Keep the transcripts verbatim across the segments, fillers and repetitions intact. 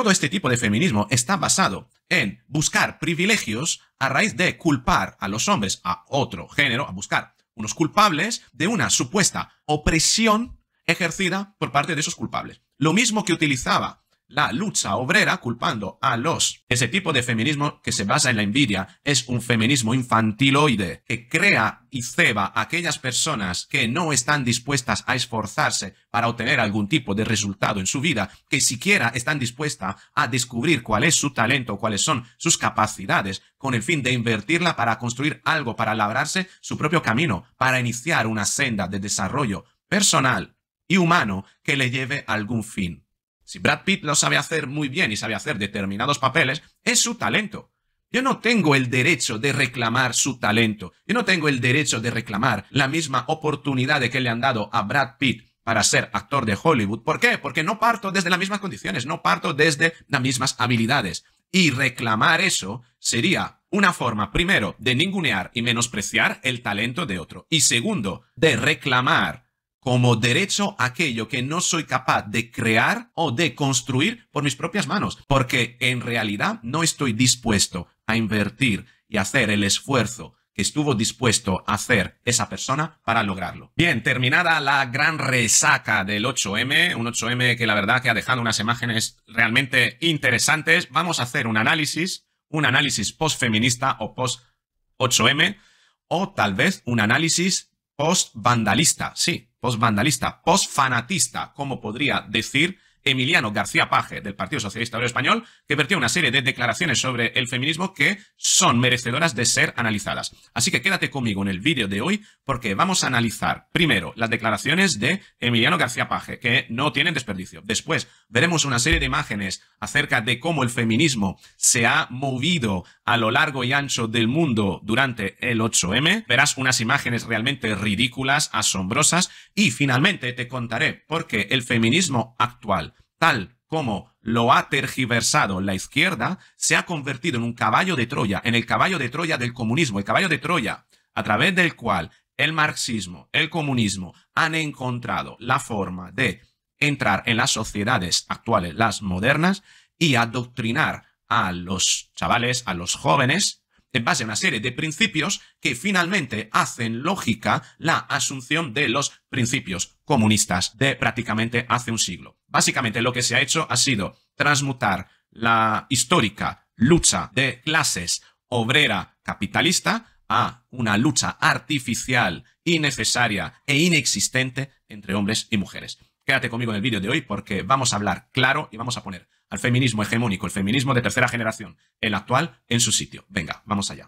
todo este tipo de feminismo está basado en buscar privilegios a raíz de culpar a los hombres, a otro género, a buscar unos culpables de una supuesta opresión ejercida por parte de esos culpables. Lo mismo que utilizaba la lucha obrera culpando a los... Ese tipo de feminismo que se basa en la envidia es un feminismo infantiloide que crea y ceba a aquellas personas que no están dispuestas a esforzarse para obtener algún tipo de resultado en su vida, que siquiera están dispuestas a descubrir cuál es su talento, cuáles son sus capacidades, con el fin de invertirla para construir algo, para labrarse su propio camino, para iniciar una senda de desarrollo personal y humano que le lleve a algún fin. Si Brad Pitt lo sabe hacer muy bien y sabe hacer determinados papeles, es su talento. Yo no tengo el derecho de reclamar su talento. Yo no tengo el derecho de reclamar la misma oportunidad de que le han dado a Brad Pitt para ser actor de Hollywood. ¿Por qué? Porque no parto desde las mismas condiciones, no parto desde las mismas habilidades. Y reclamar eso sería una forma, primero, de ningunear y menospreciar el talento de otro. Y segundo, de reclamar como derecho aquello que no soy capaz de crear o de construir por mis propias manos, porque en realidad no estoy dispuesto a invertir y hacer el esfuerzo que estuvo dispuesto a hacer esa persona para lograrlo. Bien, terminada la gran resaca del ocho eme, un ocho eme que la verdad que ha dejado unas imágenes realmente interesantes, vamos a hacer un análisis, un análisis post-feminista o post-ocho eme, o tal vez un análisis post-vandalista, sí, post-vandalista, post-fanatista, como podría decir Emiliano García Paje, del Partido Socialista Obrero Español, que vertió una serie de declaraciones sobre el feminismo que son merecedoras de ser analizadas. Así que quédate conmigo en el vídeo de hoy porque vamos a analizar primero las declaraciones de Emiliano García Paje, que no tienen desperdicio. Después veremos una serie de imágenes acerca de cómo el feminismo se ha movido a lo largo y ancho del mundo durante el ocho eme. Verás unas imágenes realmente ridículas, asombrosas, y finalmente te contaré por qué el feminismo actual, tal como lo ha tergiversado la izquierda, se ha convertido en un caballo de Troya, en el caballo de Troya del comunismo, el caballo de Troya, a través del cual el marxismo, el comunismo han encontrado la forma de entrar en las sociedades actuales, las modernas, y adoctrinar a los chavales, a los jóvenes, en base a una serie de principios que finalmente hacen lógica la asunción de los principios comunistas de prácticamente hace un siglo. Básicamente lo que se ha hecho ha sido transmutar la histórica lucha de clases obrera capitalista a una lucha artificial, innecesaria e inexistente entre hombres y mujeres. Quédate conmigo en el vídeo de hoy porque vamos a hablar claro y vamos a poner al feminismo hegemónico, el feminismo de tercera generación, el actual, en su sitio. Venga, vamos allá.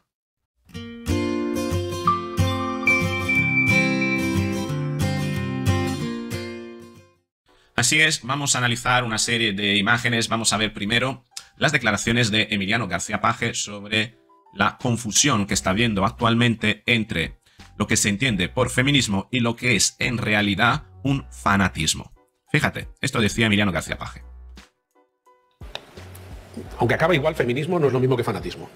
Así es, vamos a analizar una serie de imágenes. Vamos a ver primero las declaraciones de Emiliano García Paje sobre la confusión que está habiendo actualmente entre lo que se entiende por feminismo y lo que es en realidad un fanatismo. Fíjate, esto decía Emiliano García Paje. Aunque acaba igual, feminismo no es lo mismo que fanatismo.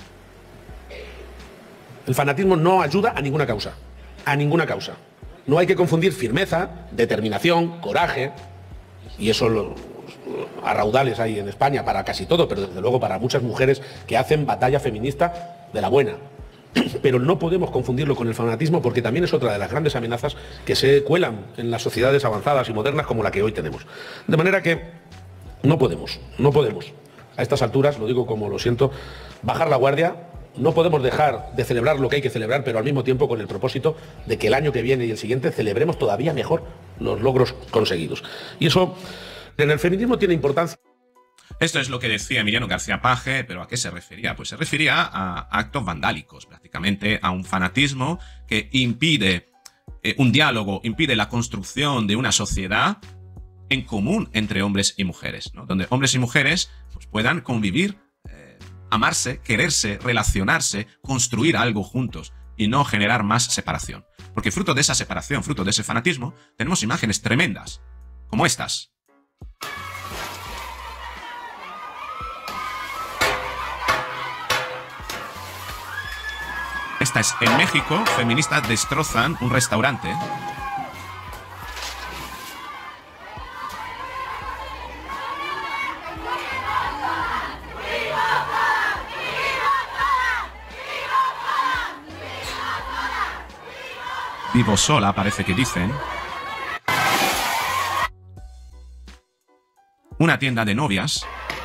El fanatismo no ayuda a ninguna causa, a ninguna causa. No hay que confundir firmeza, determinación, coraje, y eso lo, a raudales hay en España para casi todo, pero desde luego para muchas mujeres que hacen batalla feminista de la buena. Pero no podemos confundirlo con el fanatismo porque también es otra de las grandes amenazas que se cuelan en las sociedades avanzadas y modernas como la que hoy tenemos. De manera que no podemos, no podemos. A estas alturas, lo digo como lo siento, bajar la guardia. No podemos dejar de celebrar lo que hay que celebrar, pero al mismo tiempo con el propósito de que el año que viene y el siguiente celebremos todavía mejor los logros conseguidos. Y eso en el feminismo tiene importancia. Esto es lo que decía Emiliano García Paje, pero ¿a qué se refería? Pues se refería a actos vandálicos, prácticamente a un fanatismo que impide eh, un diálogo, impide la construcción de una sociedad en común entre hombres y mujeres, ¿no? Donde hombres y mujeres pues, puedan convivir, eh, amarse, quererse, relacionarse, construir algo juntos y no generar más separación. Porque fruto de esa separación, fruto de ese fanatismo, tenemos imágenes tremendas, como estas. Esta es en México, feministas destrozan un restaurante. Vivo sola, parece que dicen. Una tienda de novias.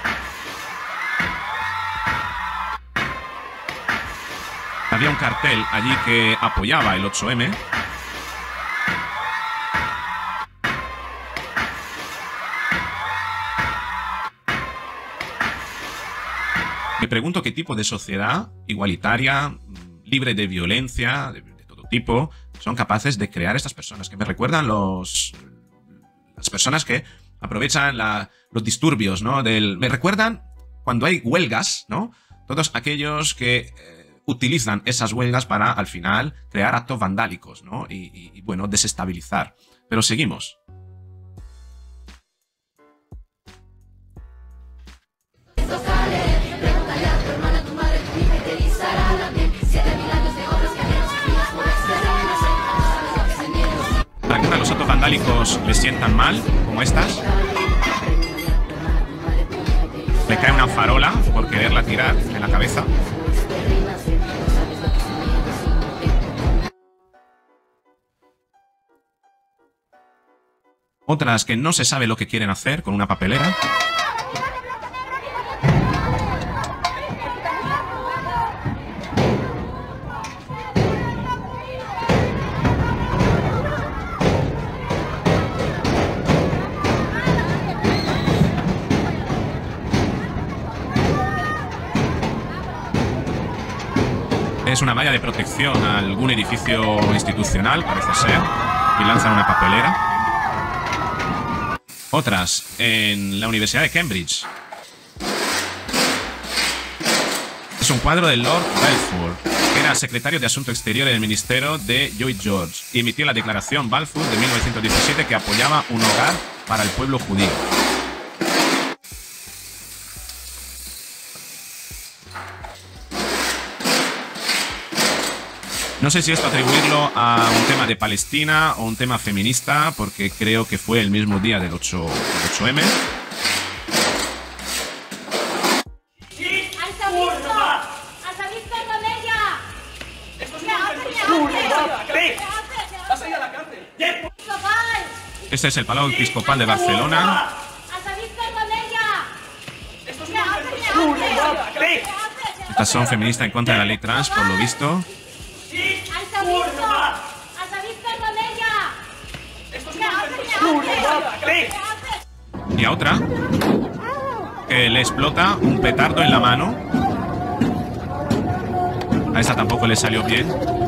Había un cartel allí que apoyaba el ocho eme. Me pregunto qué tipo de sociedad igualitaria, libre de violencia, de, de todo tipo, son capaces de crear estas personas, que me recuerdan los las personas que aprovechan la, los disturbios, ¿no? Del, me recuerdan cuando hay huelgas, ¿no? Todos aquellos que eh, utilizan esas huelgas para, al final, crear actos vandálicos, ¿no? Y, y, y, bueno, desestabilizar. Pero seguimos. Los actos vandálicos les sientan mal, como estas. Le cae una farola por quererla tirar en la cabeza. Otras que no se sabe lo que quieren hacer con una papelera. Es una valla de protección a algún edificio institucional, parece ser, y lanzan una papelera. Otras en la Universidad de Cambridge. Es un cuadro de Lord Balfour, que era secretario de Asuntos Exteriores del Ministerio de Lloyd George, y emitió la Declaración Balfour de mil novecientos diecisiete que apoyaba un hogar para el pueblo judío. No sé si esto atribuirlo a un tema de Palestina o un tema feminista, porque creo que fue el mismo día del ocho eme. Este es el Palau Episcopal de Barcelona. Estas son feministas en contra de la ley trans, por lo visto. Y a otra que le explota un petardo en la mano. A esta tampoco le salió bien.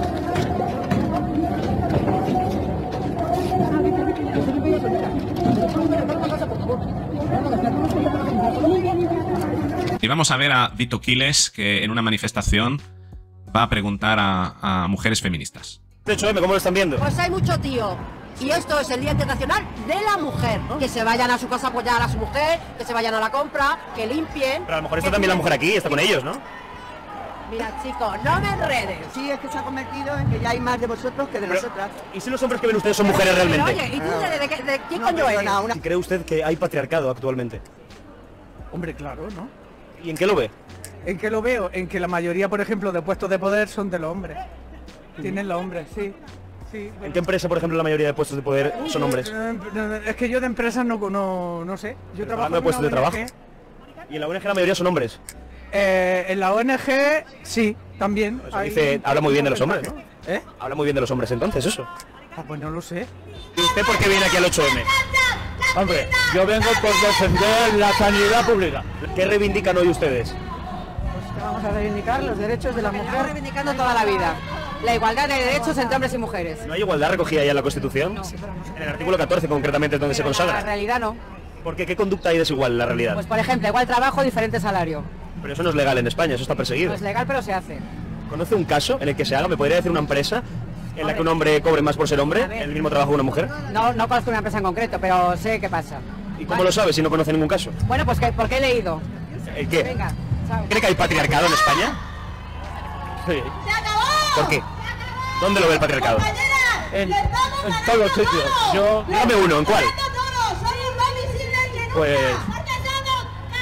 Y vamos a ver a Vito Quiles, que en una manifestación va a preguntar a, a mujeres feministas. ocho eme, ¿cómo lo están viendo? Pues hay mucho tío. Y esto es el Día Internacional de la Mujer. Que se vayan a su casa a apoyar a su mujer, que se vayan a la compra, que limpien. Pero a lo mejor está también la mujer aquí, está con ellos, ¿no? Mira, chicos, no me enredes. Sí, es que se ha convertido en que ya hay más de vosotros que de Pero, nosotras. ¿y si los hombres que ven ustedes son mujeres Pero, realmente? oye, ¿y tú de, de, de, de qué No, coño eres? perdona, una- ¿Cree usted que hay patriarcado actualmente? Hombre, claro, ¿no? ¿Y en qué lo ve? ¿En qué lo veo? En que la mayoría, por ejemplo, de puestos de poder son de los hombres. Tienen los hombres, sí. sí ¿En qué empresa, por ejemplo, la mayoría de puestos de poder son hombres? Eh, Es que yo de empresas no, no, no sé. Yo trabajo hablando de en puestos de una O trabajo. N G. Y en la O N G la mayoría son hombres. Eh, en la O N G, sí, también. Eso hay dice- un- habla muy bien de los un hombres, porcentaje. ¿Eh? Habla muy bien de los hombres entonces, eso. Ah, pues no lo sé. ¿Y usted por qué viene aquí al ocho eme? Hombre, yo vengo por defender la sanidad pública. ¿Qué reivindican hoy ustedes? Pues vamos a reivindicar los derechos de la Estamos mujer. reivindicando toda la vida. La igualdad de derechos entre hombres y mujeres. ¿No hay igualdad recogida ya en la Constitución? En el artículo catorce concretamente es donde se En la consagra. realidad no. ¿Por qué? ¿Qué conducta hay desigual en la realidad? Pues por ejemplo, igual trabajo, diferente salario. Pero eso no es legal en España, eso está perseguido. No es legal, pero se hace. ¿Conoce un caso en el que se haga? ¿Me podría decir una empresa en la que un hombre cobre más por ser hombre, A ver. el mismo trabajo que una mujer? No, no conozco una empresa en concreto, pero sé qué pasa. ¿Y cómo lo sabe si no conoce ningún caso? Bueno, pues que, porque he leído. ¿El qué? Venga, chao. ¿Cree que hay patriarcado en España? Sí. ¿Por qué? ¿Dónde lo ve el patriarcado? En, en todos los sitios. Yo, Dígame uno, ¿en cuál? Pues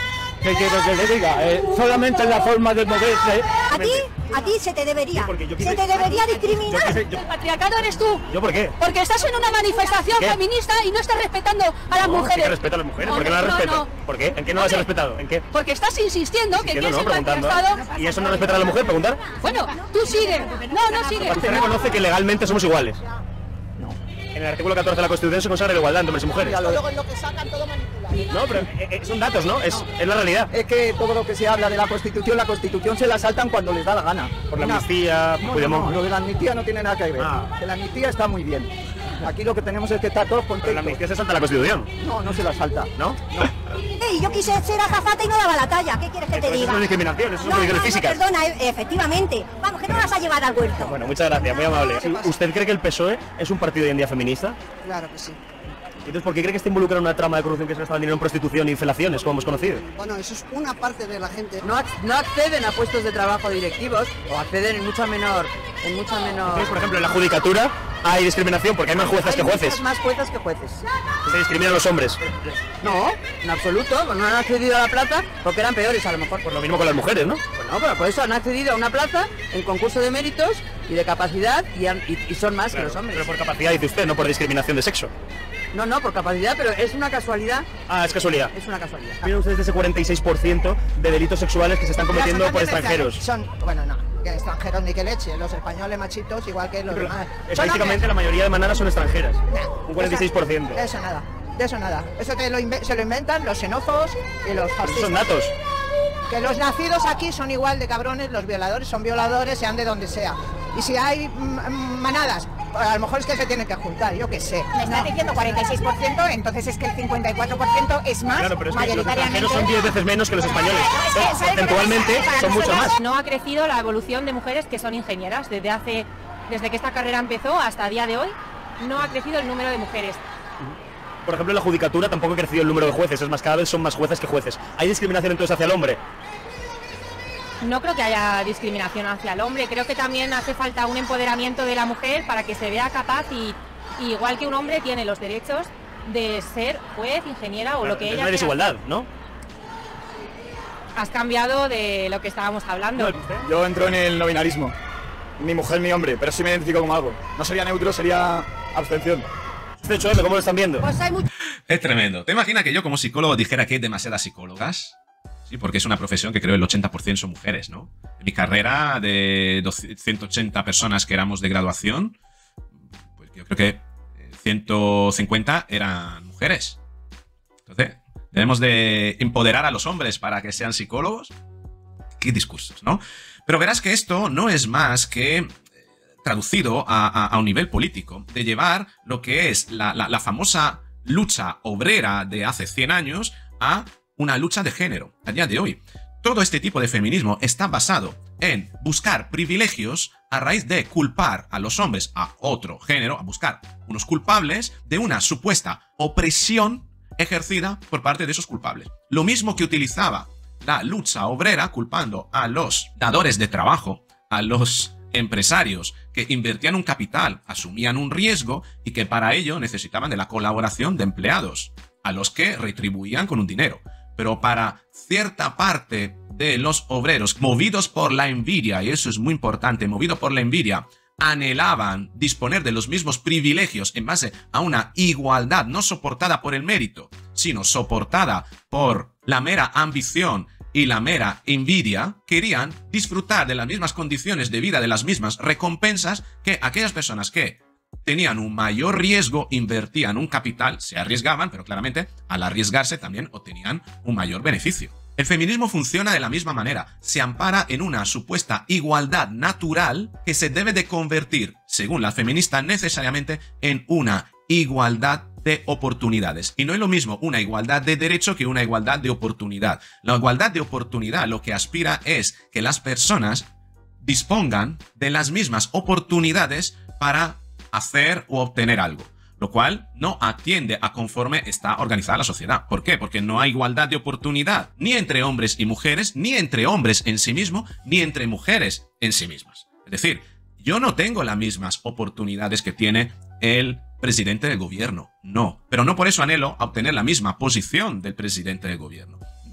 ¿Qué quieres que le diga? Eh, solamente en la forma de moverse. A ti, a ti se te debería, Sí, yo quise, se te debería yo discriminar. quise, yo, El patriarcado eres tú. ¿Yo por qué? Porque estás en una manifestación ¿Qué? feminista y no estás respetando a las No, mujeres. sí que respeto a las mujeres. ¿Por qué no las No, respeto? no. ¿Por qué? ¿En qué no las he respetado? ¿En qué? Porque estás insistiendo que Insistiendo, quieres no, el preguntando. patriarcado. ¿Y eso no respetar a la mujer? ¿Preguntar? Bueno, tú sigue. No, no sigue. Usted reconoce que legalmente somos iguales. En el artículo catorce de la Constitución se consagra la igualdad entre hombres y mujeres. Luego es lo que sacan todo manipulado. No, pero eh, eh, son datos, ¿no? Es, es la realidad. Es que todo lo que se habla de la Constitución, la Constitución se la saltan cuando les da la gana. Por la Una- amnistía, No, no, Puigdemont. no, lo de la amnistía no tiene nada que ver. Ah. Que la amnistía está muy bien. Aquí lo que tenemos es que estar todos Pero la contentos. amnistía se salta la Constitución, No, no se la salta. ¿no? Ey, yo quise ser azafata y no daba la talla. ¿Qué quieres que te Eso diga? no es discriminación, eso son No, no, condiciones no, físicas. perdona, e- efectivamente. Vamos, que no vas a llevar al huerto. Bueno, muchas gracias, muy amable. ¿Usted cree que el P S O E es un partido hoy en día feminista? Claro que sí. Entonces, ¿por qué cree que está involucrado en una trama de corrupción que se gastaba dinero en prostitución y felaciones, como hemos conocido? Bueno, eso es una parte de la gente. No, ac- no acceden a puestos de trabajo directivos o acceden en mucha menor, en mucha menor. Entonces, por ejemplo, en la judicatura hay discriminación porque hay más juezas Hay que jueces. muchas más juezas que jueces. Se discriminan a los hombres. No, en absoluto, no han accedido a la plaza porque eran peores a lo mejor. Por lo mismo con las mujeres, ¿no? Pues no, pero por eso han accedido a una plaza en concurso de méritos y de capacidad y, han- y- y son más Claro, que los hombres. pero por capacidad dice usted, no por discriminación de sexo. No, no, por capacidad, pero es una casualidad, Ah, es casualidad. es una casualidad. Miren ustedes ese cuarenta y seis por ciento de delitos sexuales que se están cometiendo por extranjeros. Son, bueno, no, que extranjeros ni que leche. Los españoles machitos igual que los Pero, demás. estadísticamente la mayoría de manadas son extranjeras. Un cuarenta y seis por ciento. De eso nada, de eso nada. Eso te lo inve- se lo inventan los xenófobos y los Esos fascistas. son datos. Que los nacidos aquí son igual de cabrones, los violadores son violadores, sean de donde sea. Y si hay mm, mm, manadas, a lo mejor es que se tienen que juntar, yo qué sé. Me estás diciendo cuarenta y seis por ciento, entonces es que el cincuenta y cuatro por ciento es más, Claro, pero es que los mayoritariamente. extranjeros son diez veces menos que los españoles. Es que, ¿sabes qué Porcentualmente pasa? Para son mucho nosotras más. No ha crecido la evolución de mujeres que son ingenieras desde hace, desde que esta carrera empezó hasta el día de hoy. No ha crecido el número de mujeres. Por ejemplo, en la judicatura tampoco ha crecido el número de jueces. Es más, cada vez son más jueces que jueces. ¿Hay discriminación entonces hacia el hombre? No creo que haya discriminación hacia el hombre. Creo que también hace falta un empoderamiento de la mujer para que se vea capaz y, y igual que un hombre tiene los derechos de ser juez, ingeniera o lo que Es ella una quiera. desigualdad, ¿no? Has cambiado de lo que estábamos hablando. Yo entro en el no binarismo. Ni mujer ni hombre, pero sí me identifico como algo. No sería neutro, sería abstención. Este ocho eme, ¿cómo lo están viendo? Pues hay mucho... Es tremendo. ¿Te imaginas que yo como psicólogo dijera que hay demasiadas psicólogas? Sí, porque es una profesión que creo el ochenta por ciento son mujeres, ¿no? En mi carrera de ciento ochenta personas que éramos de graduación, pues yo creo que ciento cincuenta eran mujeres. Entonces, debemos de empoderar a los hombres para que sean psicólogos. Qué discursos, ¿no? Pero verás que esto no es más que traducido a, a, a un nivel político, de llevar lo que es la, la, la famosa lucha obrera de hace cien años a una lucha de género, a día de hoy. Todo este tipo de feminismo está basado en buscar privilegios a raíz de culpar a los hombres a otro género, a buscar unos culpables de una supuesta opresión ejercida por parte de esos culpables. Lo mismo que utilizaba la lucha obrera culpando a los dadores de trabajo, a los empresarios que invertían un capital, asumían un riesgo y que para ello necesitaban de la colaboración de empleados, a los que retribuían con un dinero. Pero para cierta parte de los obreros, movidos por la envidia, y eso es muy importante, movido por la envidia, anhelaban disponer de los mismos privilegios en base a una igualdad no soportada por el mérito, sino soportada por la mera ambición y la mera envidia, querían disfrutar de las mismas condiciones de vida, de las mismas recompensas que aquellas personas que tenían un mayor riesgo, invertían un capital, se arriesgaban, pero claramente al arriesgarse también obtenían un mayor beneficio. El feminismo funciona de la misma manera, se ampara en una supuesta igualdad natural que se debe de convertir, según la feminista, necesariamente en una igualdad de oportunidades. Y no es lo mismo una igualdad de derecho que una igualdad de oportunidad. La igualdad de oportunidad lo que aspira es que las personas dispongan de las mismas oportunidades para hacer o obtener algo, lo cual no atiende a conforme está organizada la sociedad. ¿Por qué? Porque no hay igualdad de oportunidad, ni entre hombres y mujeres, ni entre hombres en sí mismos, ni entre mujeres en sí mismas. Es decir, yo no tengo las mismas oportunidades que tiene el presidente del gobierno, no. Pero no por eso anhelo a obtener la misma posición del presidente del gobierno.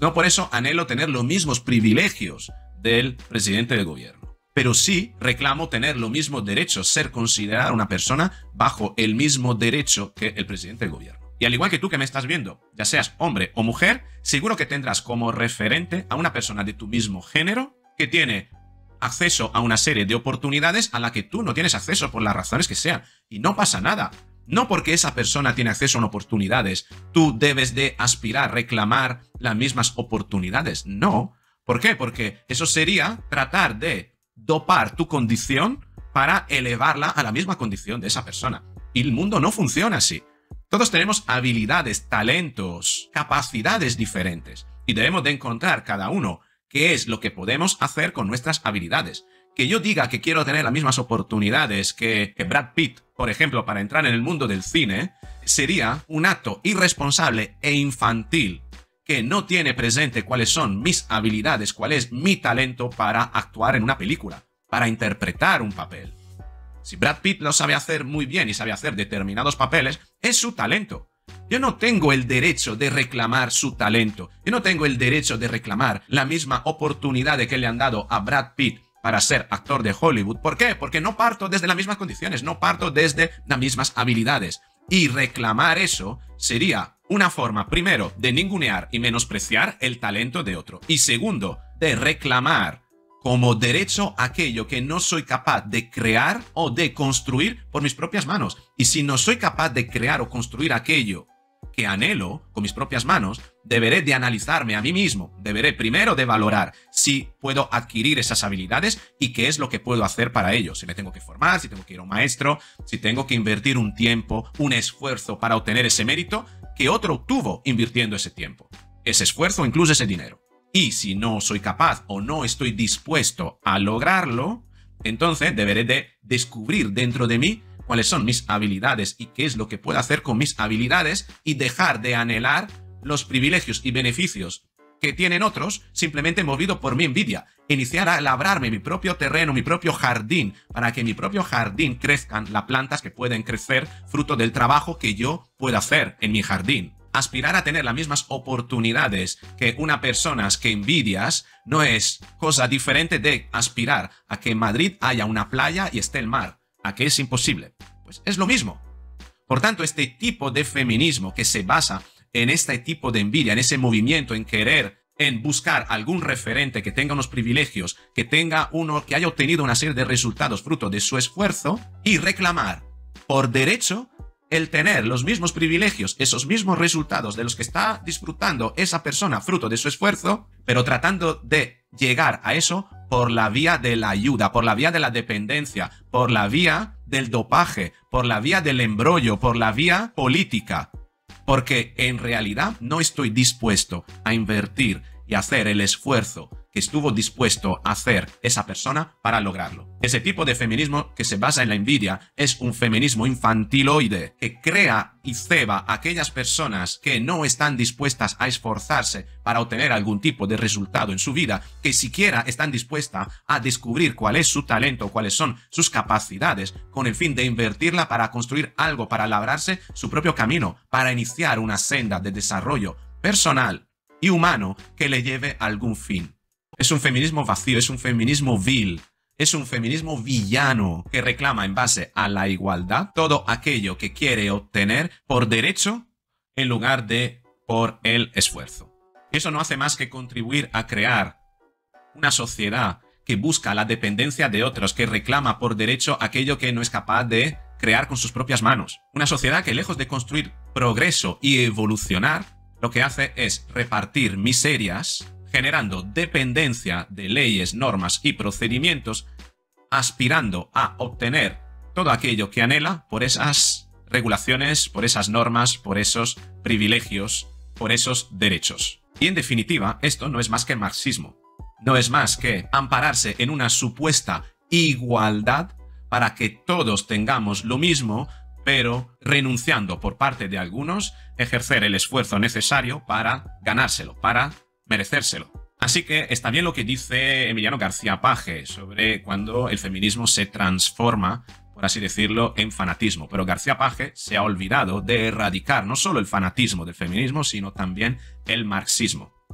No por eso anhelo tener los mismos privilegios del presidente del gobierno. Pero sí reclamo tener los mismos derechos, ser considerada una persona bajo el mismo derecho que el presidente del gobierno. Y al igual que tú que me estás viendo, ya seas hombre o mujer, seguro que tendrás como referente a una persona de tu mismo género que tiene acceso a una serie de oportunidades a la que tú no tienes acceso por las razones que sean. Y no pasa nada. No porque esa persona tiene acceso a oportunidades, tú debes de aspirar, reclamar las mismas oportunidades. No. ¿Por qué? Porque eso sería tratar de dopar tu condición para elevarla a la misma condición de esa persona. Y el mundo no funciona así. Todos tenemos habilidades, talentos, capacidades diferentes. Y debemos de encontrar cada uno qué es lo que podemos hacer con nuestras habilidades. Que yo diga que quiero tener las mismas oportunidades que, que Brad Pitt, por ejemplo, para entrar en el mundo del cine, sería un acto irresponsable e infantil que no tiene presente cuáles son mis habilidades, cuál es mi talento para actuar en una película, para interpretar un papel. Si Brad Pitt lo sabe hacer muy bien y sabe hacer determinados papeles, es su talento. Yo no tengo el derecho de reclamar su talento. Yo no tengo el derecho de reclamar la misma oportunidad que le han dado a Brad Pitt para ser actor de Hollywood. ¿Por qué? Porque no parto desde las mismas condiciones, no parto desde las mismas habilidades. Y reclamar eso sería una forma, primero, de ningunear y menospreciar el talento de otro. Y segundo, de reclamar como derecho aquello que no soy capaz de crear o de construir por mis propias manos. Y si no soy capaz de crear o construir aquello que anhelo con mis propias manos, deberé de analizarme a mí mismo. Deberé primero de valorar si puedo adquirir esas habilidades y qué es lo que puedo hacer para ello. Si me tengo que formar, si tengo que ir a un maestro, si tengo que invertir un tiempo, un esfuerzo para obtener ese mérito que otro obtuvo invirtiendo ese tiempo, ese esfuerzo, incluso ese dinero. Y si no soy capaz o no estoy dispuesto a lograrlo, entonces deberé de descubrir dentro de mí cuáles son mis habilidades y qué es lo que puedo hacer con mis habilidades y dejar de anhelar los privilegios y beneficios que tienen otros simplemente movido por mi envidia. Iniciar a labrarme mi propio terreno, mi propio jardín, para que en mi propio jardín crezcan las plantas que pueden crecer fruto del trabajo que yo puedo hacer en mi jardín. Aspirar a tener las mismas oportunidades que una persona que envidias no es cosa diferente de aspirar a que en Madrid haya una playa y esté el mar. ¿A qué es imposible? Pues es lo mismo. Por tanto, este tipo de feminismo que se basa en este tipo de envidia, en ese movimiento, en querer, en buscar algún referente que tenga unos privilegios, que tenga uno que haya obtenido una serie de resultados fruto de su esfuerzo y reclamar por derecho el tener los mismos privilegios, esos mismos resultados de los que está disfrutando esa persona fruto de su esfuerzo, pero tratando de llegar a eso por la vía de la ayuda, por la vía de la dependencia, por la vía del dopaje, por la vía del embrollo, por la vía política. Porque en realidad no estoy dispuesto a invertir y hacer el esfuerzo que estuvo dispuesto a hacer esa persona para lograrlo. Ese tipo de feminismo que se basa en la envidia es un feminismo infantiloide que crea y ceba a aquellas personas que no están dispuestas a esforzarse para obtener algún tipo de resultado en su vida, que siquiera están dispuestas a descubrir cuál es su talento, cuáles son sus capacidades, con el fin de invertirla para construir algo, para labrarse su propio camino, para iniciar una senda de desarrollo personal y humano que le lleve a algún fin. Es un feminismo vacío, es un feminismo vil, es un feminismo villano que reclama en base a la igualdad todo aquello que quiere obtener por derecho en lugar de por el esfuerzo. Eso no hace más que contribuir a crear una sociedad que busca la dependencia de otros, que reclama por derecho aquello que no es capaz de crear con sus propias manos. Una sociedad que lejos de construir progreso y evolucionar, lo que hace es repartir miserias, generando dependencia de leyes, normas y procedimientos, aspirando a obtener todo aquello que anhela por esas regulaciones, por esas normas, por esos privilegios, por esos derechos. Y en definitiva, esto no es más que marxismo. No es más que ampararse en una supuesta igualdad para que todos tengamos lo mismo, pero renunciando por parte de algunos ejercer el esfuerzo necesario para ganárselo, para merecérselo. Así que está bien lo que dice Emiliano García Paje sobre cuando el feminismo se transforma, por así decirlo, en fanatismo. Pero García Paje se ha olvidado de erradicar no solo el fanatismo del feminismo, sino también el marxismo.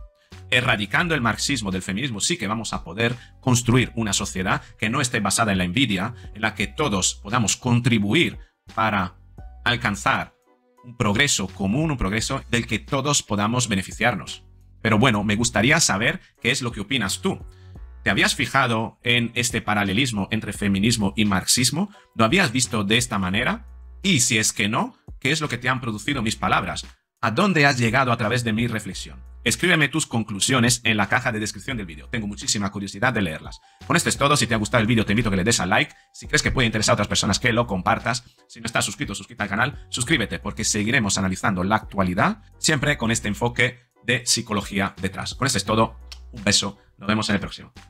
erradicando el marxismo del feminismo, sí que vamos a poder construir una sociedad que no esté basada en la envidia, en la que todos podamos contribuir para alcanzar un progreso común, un progreso del que todos podamos beneficiarnos. Pero bueno, me gustaría saber qué es lo que opinas tú. ¿Te habías fijado en este paralelismo entre feminismo y marxismo? ¿Lo habías visto de esta manera? Y si es que no, ¿qué es lo que te han producido mis palabras? ¿A dónde has llegado a través de mi reflexión? Escríbeme tus conclusiones en la caja de descripción del vídeo. Tengo muchísima curiosidad de leerlas. Con esto es todo. Si te ha gustado el vídeo, te invito a que le des al like. Si crees que puede interesar a otras personas, que lo compartas. Si no estás suscrito, suscríbete al canal. Suscríbete porque seguiremos analizando la actualidad, siempre con este enfoque de psicología detrás. Con esto es todo. Un beso. Nos vemos en el próximo.